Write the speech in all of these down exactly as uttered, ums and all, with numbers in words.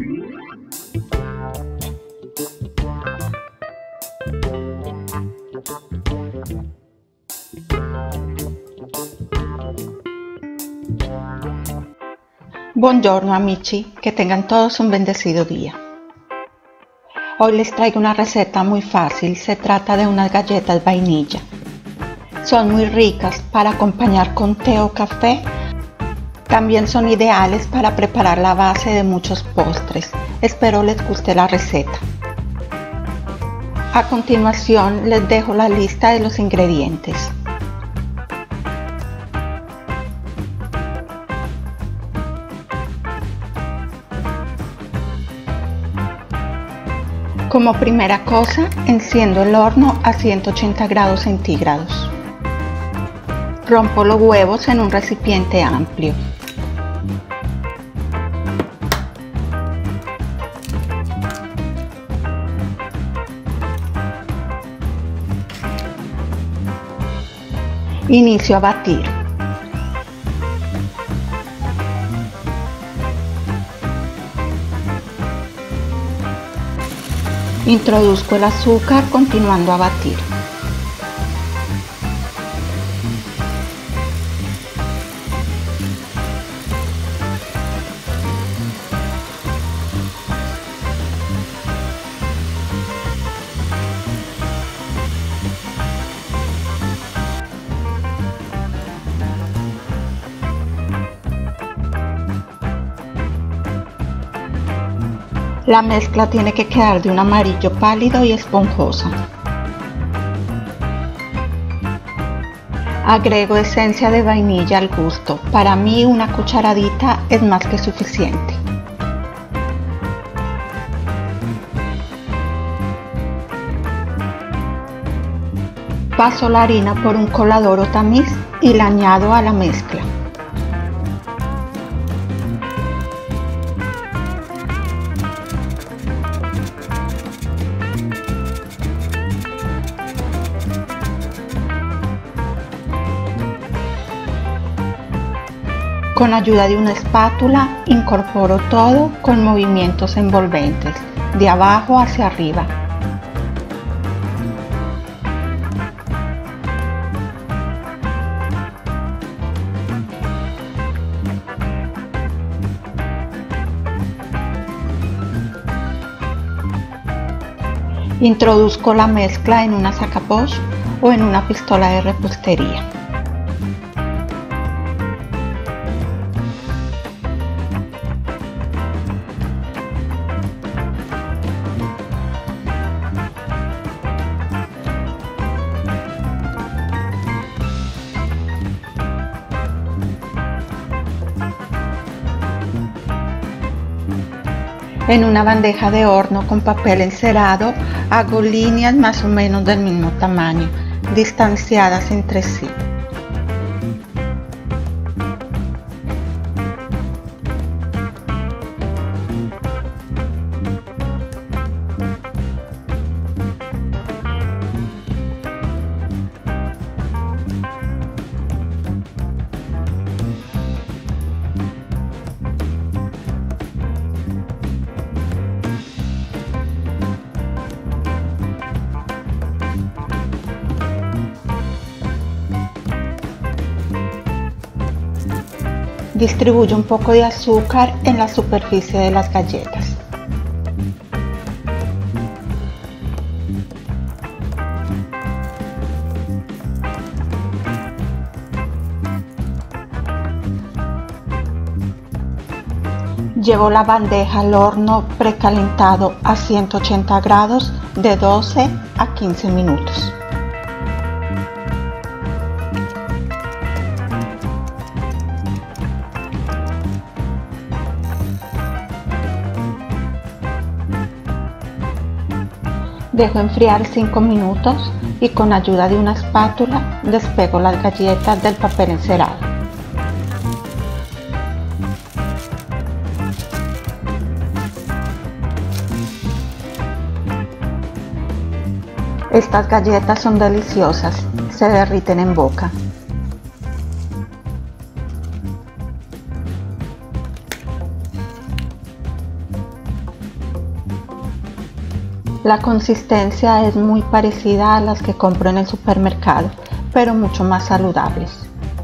Buongiorno amici, que tengan todos un bendecido día. Hoy les traigo una receta muy fácil, se trata de unas galletas vainilla. Son muy ricas para acompañar con té o café. También son ideales para preparar la base de muchos postres. Espero les guste la receta. A continuación les dejo la lista de los ingredientes. Como primera cosa, enciendo el horno a ciento ochenta grados centígrados. Rompo los huevos en un recipiente amplio. Inicio a batir. Introduzco el azúcar continuando a batir. La mezcla tiene que quedar de un amarillo pálido y esponjosa. Agrego esencia de vainilla al gusto. Para mí una cucharadita es más que suficiente. Paso la harina por un colador o tamiz y la añado a la mezcla. Con ayuda de una espátula incorporo todo con movimientos envolventes, de abajo hacia arriba. Introduzco la mezcla en una sacapoche o en una pistola de repostería. En una bandeja de horno con papel encerado hago líneas más o menos del mismo tamaño, distanciadas entre sí. Distribuyo un poco de azúcar en la superficie de las galletas. Llevo la bandeja al horno precalentado a ciento ochenta grados de doce a quince minutos. Dejo enfriar cinco minutos y con ayuda de una espátula despego las galletas del papel encerado. Estas galletas son deliciosas, se derriten en boca. La consistencia es muy parecida a las que compro en el supermercado, pero mucho más saludables.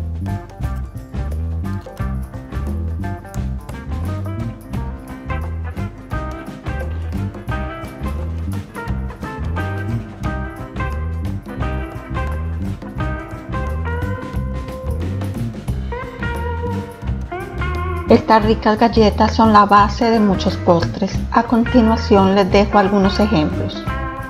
Estas ricas galletas son la base de muchos postres. A continuación les dejo algunos ejemplos.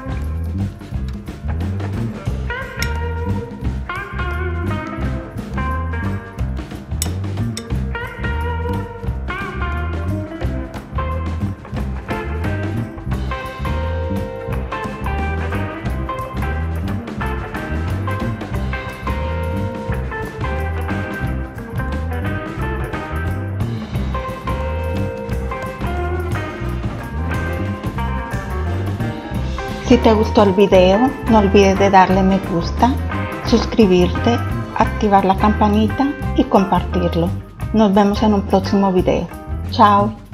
Si te gustó el video, no olvides de darle me gusta, suscribirte, activar la campanita y compartirlo. Nos vemos en un próximo video. Chao.